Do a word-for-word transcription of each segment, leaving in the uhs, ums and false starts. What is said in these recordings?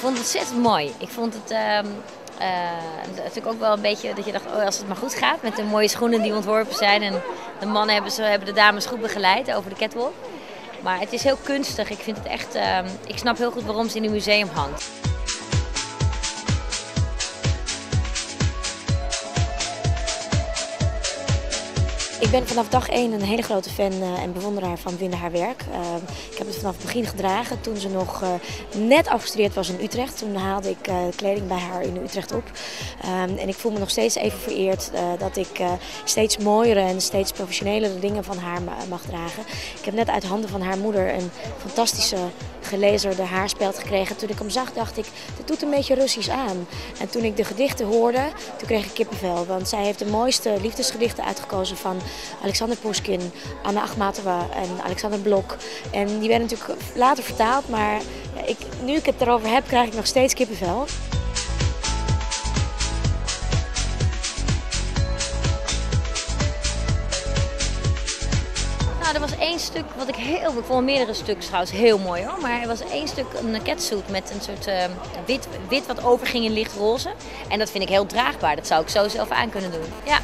vond het ontzettend mooi. Ik vond het uh, uh, natuurlijk ook wel een beetje dat je dacht, oh, als het maar goed gaat met de mooie schoenen die ontworpen zijn. En de mannen hebben, ze, hebben de dames goed begeleid over de catwalk. Maar het is heel kunstig. Ik vind het echt, uh, ik snap heel goed waarom ze in een museum hangt. Ik ben vanaf dag één een hele grote fan en bewonderaar van Winde haar werk. Uh, ik heb het vanaf het begin gedragen toen ze nog uh, net afgestudeerd was in Utrecht. Toen haalde ik uh, kleding bij haar in Utrecht op. Um, en ik voel me nog steeds even vereerd uh, dat ik uh, steeds mooiere en steeds professionelere dingen van haar mag dragen. Ik heb net uit handen van haar moeder een fantastische gelezerde haarspeld gekregen. Toen ik hem zag dacht ik, dit doet een beetje Russisch aan. En toen ik de gedichten hoorde, toen kreeg ik kippenvel. Want zij heeft de mooiste liefdesgedichten uitgekozen van Alexander Pushkin, Anna Akhmatova en Alexander Blok. En die werden natuurlijk later vertaald, maar ik, nu ik het erover heb, krijg ik nog steeds kippenvel. Nou, er was één stuk wat ik heel, ik vond meerdere stukken trouwens heel mooi hoor, maar er was één stuk een catsuit met een soort uh, wit, wit wat overging in lichtroze. En dat vind ik heel draagbaar, dat zou ik zo zelf aan kunnen doen. Ja.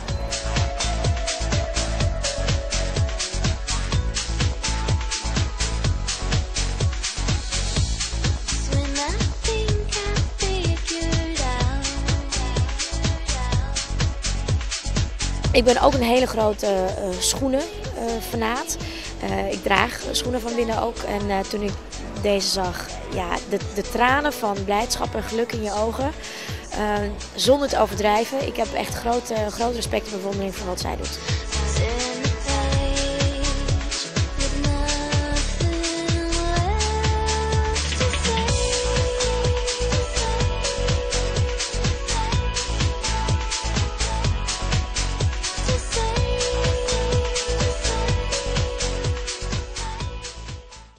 Ik ben ook een hele grote uh, schoenen uh, fanaat. Uh, ik draag schoenen van Winde ook. En uh, toen ik deze zag, ja, de, de tranen van blijdschap en geluk in je ogen. Uh, zonder te overdrijven. Ik heb echt groot, uh, groot respect en bewondering voor wat zij doet.